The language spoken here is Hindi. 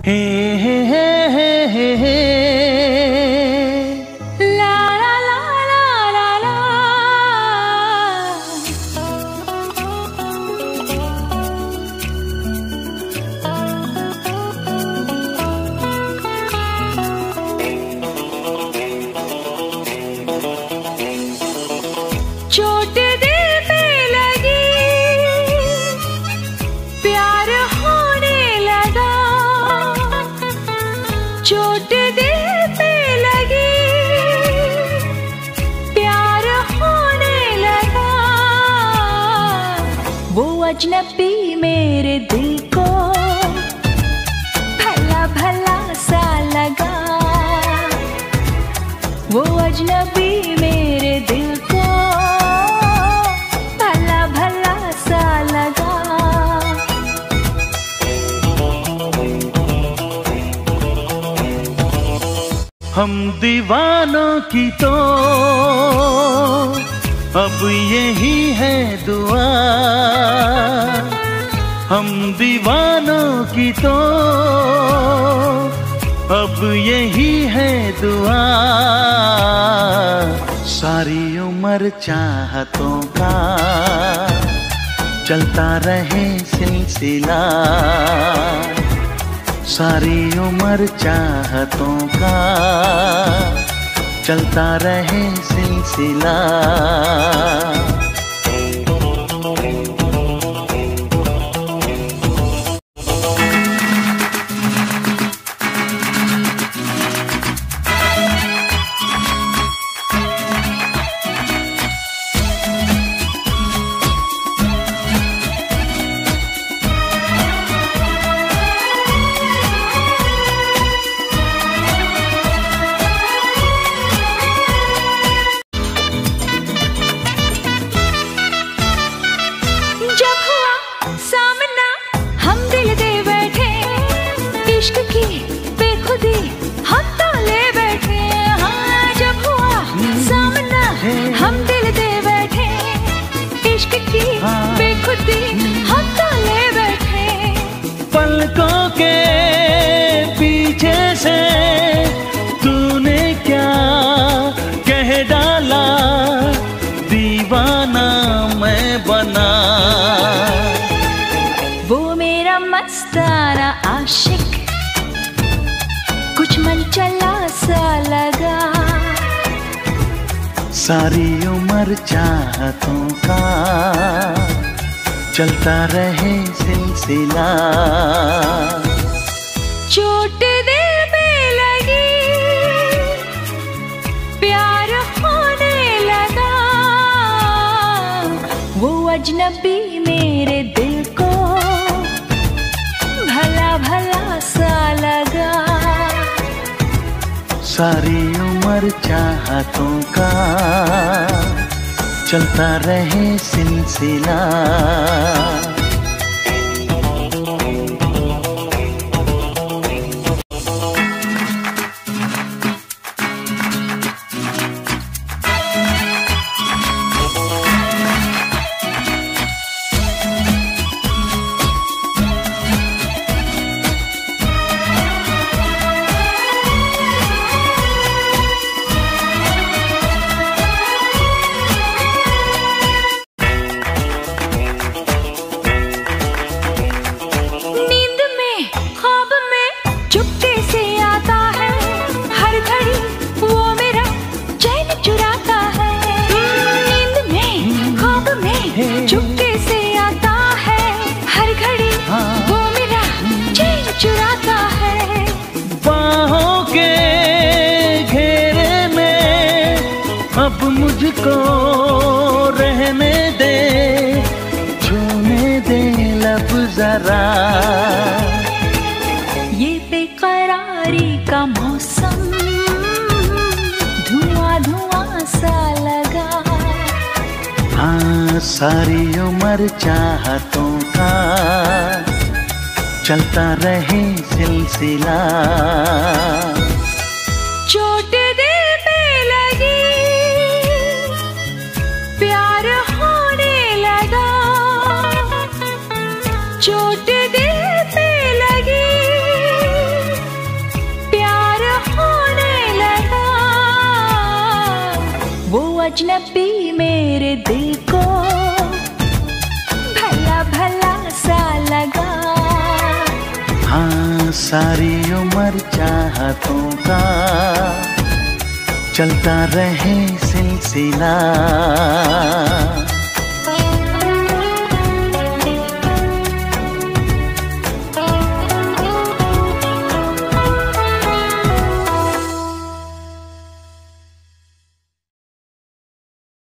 हे हे हे हे हे हे ला ला ला ला ला ला। चोट दिल पे लगी, प्यार होने लगा। चोट दिल पे लगी, प्यार होने लगा। वो अजनबी मेरे दिल को भला भला सा लगा। वो अजनबी मेरे दिल को भला भला सा लगा। हम दीवानों की तो अब यही है दुआ। हम दीवानों की तो अब यही है दुआ। सारी उम्र चाहतों का चलता रहे सिलसिला। सारी उम्र चाहतों का चलता रहे सिलसिला। इश्क की बेखुदी हम तो ले बैठे। हाँ, जब हुआ सामना हम दिल दे बैठे। इश्क की बेखुदी हम तो ले बैठे। पलकों के पीछे से तूने क्या कह डाला, दीवाना मैं बना। वो मेरा मस्ताना आशिक कुछ मन चला सा लगा। सारी उम्र चाहतों का चलता रहे सिलसिला। चोट दिल पे लगी, प्यार होने लगा। वो अजनबी मेरे दिल को भला भला सा लगा। सारी उम्र चाहतों का चलता रहे सिलसिला। चुपके से आता है हर घड़ी, वो मेरा चैन चुराता है। बाहों के घेरे में अब मुझको रहने दे, छूने दे लब जरा। ये बेकरारी का मौसम धुआं धुआं सा लगा। हाँ, सारी उम्र चाहतों का चलता रहे सिलसिला। चोट दिल पे लगी, प्यार होने लगा। चोट दिल पे लगी, अजनबी मेरे दिल को भला भला सा लगा। हाँ, सारी उम्र चाहतों का चलता रहे सिलसिला।